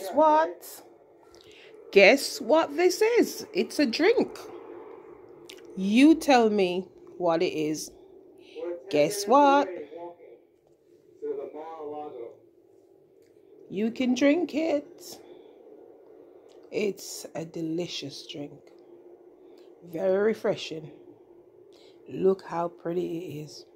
Guess what? Guess what this is? It's a drink. You tell me what it is. Guess what? You can drink it. It's a delicious drink. Very refreshing. Look how pretty it is.